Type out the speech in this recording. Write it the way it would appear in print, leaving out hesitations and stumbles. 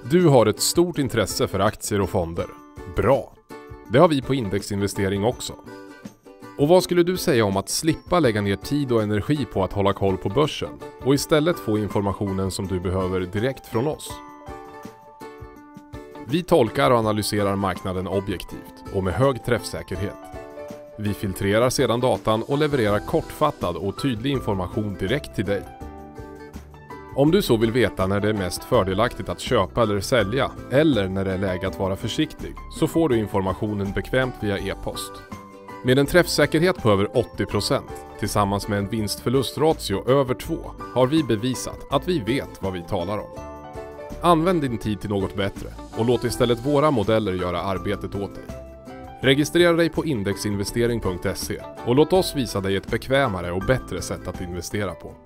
Du har ett stort intresse för aktier och fonder. Bra! Det har vi på Indexinvestering också. Och vad skulle du säga om att slippa lägga ner tid och energi på att hålla koll på börsen och istället få informationen som du behöver direkt från oss? Vi tolkar och analyserar marknaden objektivt och med hög träffsäkerhet. Vi filtrerar sedan datan och levererar kortfattad och tydlig information direkt till dig. Om du så vill veta när det är mest fördelaktigt att köpa eller sälja eller när det är läge att vara försiktig så får du informationen bekvämt via e-post. Med en träffsäkerhet på över 80% tillsammans med en vinst-förlustratio över 2 har vi bevisat att vi vet vad vi talar om. Använd din tid till något bättre och låt istället våra modeller göra arbetet åt dig. Registrera dig på indexinvestering.se och låt oss visa dig ett bekvämare och bättre sätt att investera på.